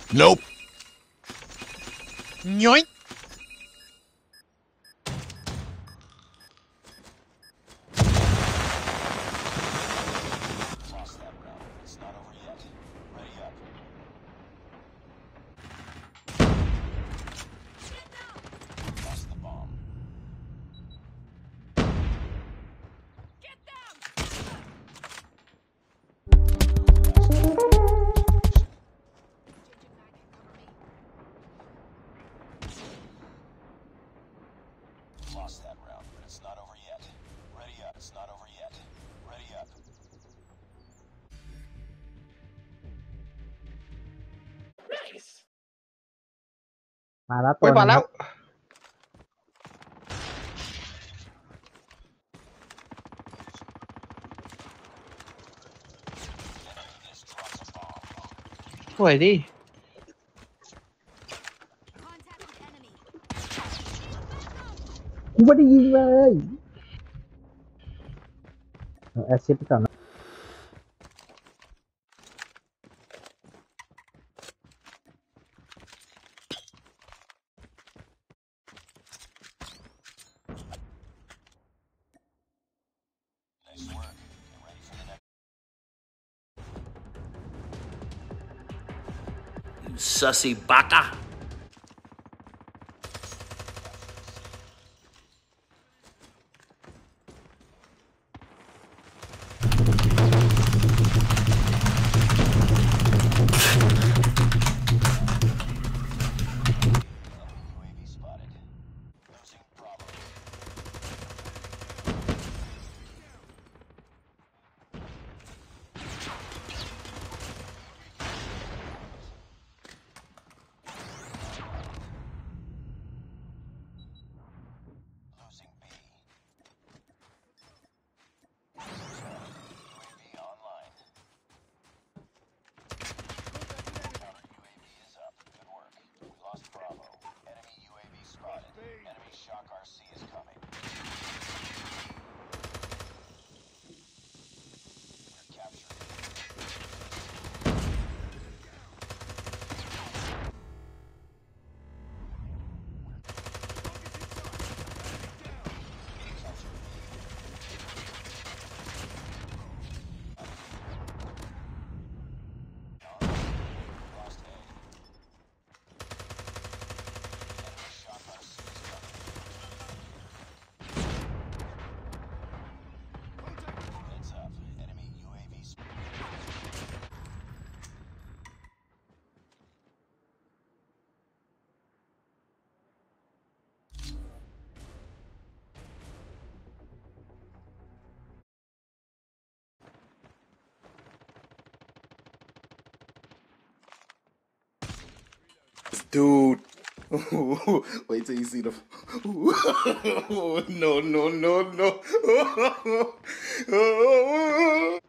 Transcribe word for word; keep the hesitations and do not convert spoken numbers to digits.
Nope. Yoink. Lost that round. It's not over yet. Ready up. Lost the bomb. Get them! Changing mag, cover me. Lost that round, but it's not over yet. Ready up. It's not over yet. Ready up. Nice. มาแล้วตัเฮ้วย หมานึงแล้คว รับ This drops a bomb. สวยดิ Contact with enemy. กูไม่ได้ยิงเลยเอาแอสซิสต์ไปก่อนนะ Nice work. Get ready for the next. Sussy baka. U A V spotted. Losing Bravo. Losing B. U A V online. Counter U A V is up. Good work. We lost Bravo. Enemy U A V spotted. Enemy Shock R C is coming. We're capturing. Lost A. Enemy Shock R C is coming. Heads up. Enemy U A V spotted. Dude. Wait till you see the. No, no, no, no.